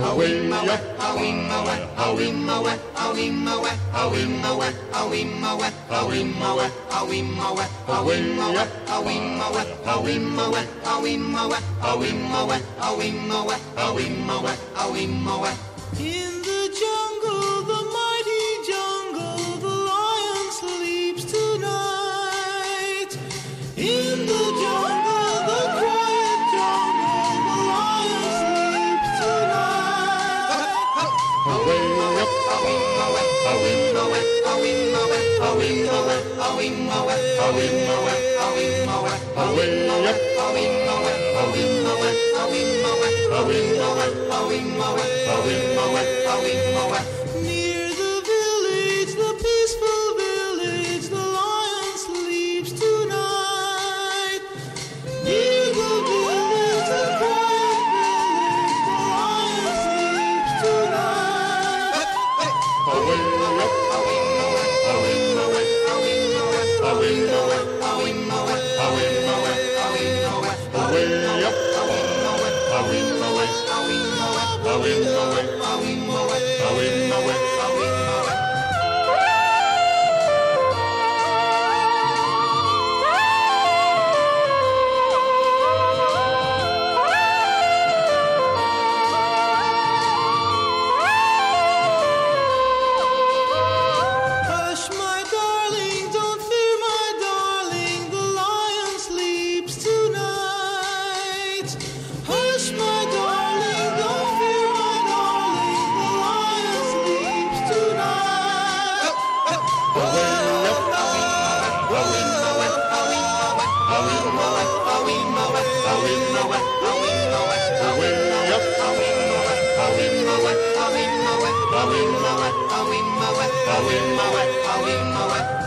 In the jungle, the mighty jungle, the lion sleeps tonight. In the jungle, the quiet jungle, the lion sleeps tonight. Near the village, the peaceful village, the lion sleeps tonight. Near the village, the quiet village, the lion sleeps tonight. Hush, my darling, don't fear, my darling, the lion sleeps tonight. Hush, my darling, don't fear, my darling, the lion sleeps tonight. Away,